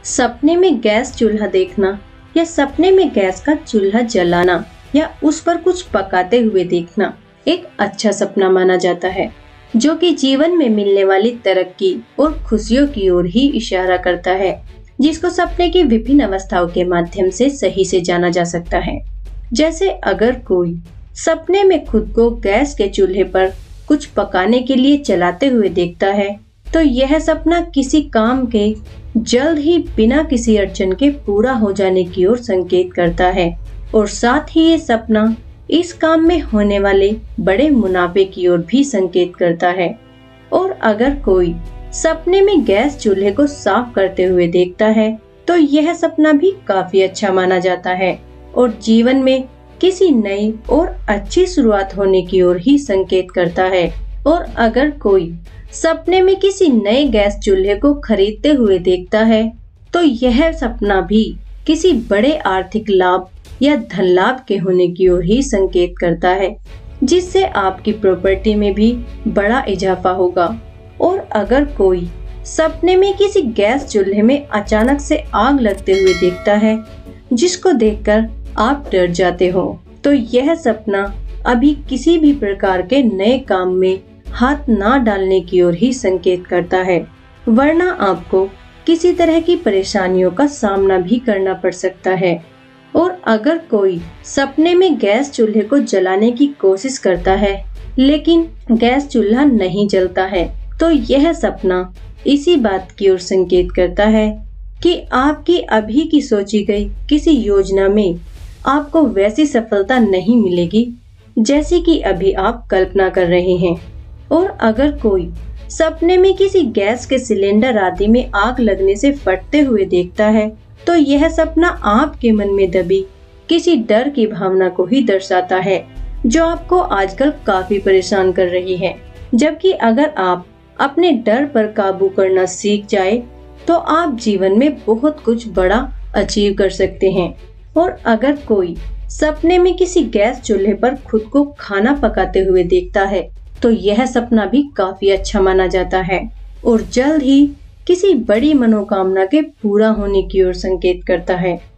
सपने में गैस चूल्हा देखना या सपने में गैस का चूल्हा जलाना या उस पर कुछ पकाते हुए देखना एक अच्छा सपना माना जाता है, जो कि जीवन में मिलने वाली तरक्की और खुशियों की ओर ही इशारा करता है, जिसको सपने की विभिन्न अवस्थाओं के माध्यम से सही से जाना जा सकता है। जैसे अगर कोई सपने में खुद को गैस के चूल्हे पर कुछ पकाने के लिए चलाते हुए देखता है, तो यह सपना किसी काम के जल्द ही बिना किसी अड़चन के पूरा हो जाने की ओर संकेत करता है और साथ ही ये सपना इस काम में होने वाले बड़े मुनाफे की ओर भी संकेत करता है। और अगर कोई सपने में गैस चूल्हे को साफ करते हुए देखता है, तो यह सपना भी काफी अच्छा माना जाता है और जीवन में किसी नई और अच्छी शुरुआत होने की ओर ही संकेत करता है। और अगर कोई सपने में किसी नए गैस चूल्हे को खरीदते हुए देखता है, तो यह सपना भी किसी बड़े आर्थिक लाभ या धन लाभ के होने की ओर ही संकेत करता है, जिससे आपकी प्रॉपर्टी में भी बड़ा इजाफा होगा। और अगर कोई सपने में किसी गैस चूल्हे में अचानक से आग लगते हुए देखता है, जिसको देखकर आप डर जाते हो, तो यह सपना अभी किसी भी प्रकार के नए काम में हाथ ना डालने की ओर ही संकेत करता है, वरना आपको किसी तरह की परेशानियों का सामना भी करना पड़ सकता है। और अगर कोई सपने में गैस चूल्हे को जलाने की कोशिश करता है, लेकिन गैस चूल्हा नहीं जलता है, तो यह सपना इसी बात की ओर संकेत करता है कि आपकी अभी की सोची गई किसी योजना में आपको वैसी सफलता नहीं मिलेगी जैसी कि अभी आप कल्पना कर रहे हैं। और अगर कोई सपने में किसी गैस के सिलेंडर आदि में आग लगने से फटते हुए देखता है, तो यह सपना आपके मन में दबी किसी डर की भावना को ही दर्शाता है, जो आपको आजकल काफी परेशान कर रही है। जबकि अगर आप अपने डर पर काबू करना सीख जाए, तो आप जीवन में बहुत कुछ बड़ा अचीव कर सकते हैं। और अगर कोई सपने में किसी गैस चूल्हे पर खुद को खाना पकाते हुए देखता है, तो यह सपना भी काफी अच्छा माना जाता है और जल्द ही किसी बड़ी मनोकामना के पूरा होने की ओर संकेत करता है।